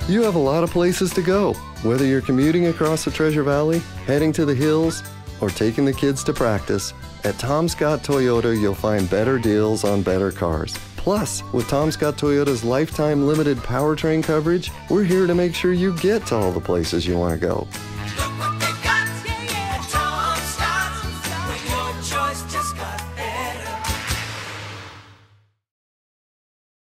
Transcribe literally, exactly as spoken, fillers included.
You have a lot of places to go, whether you're commuting across the Treasure Valley, heading to the hills, or taking the kids to practice. At Tom Scott Toyota, you'll find better deals on better cars. Plus, with Tom Scott Toyota's lifetime limited powertrain coverage, we're here to make sure you get to all the places you want to go.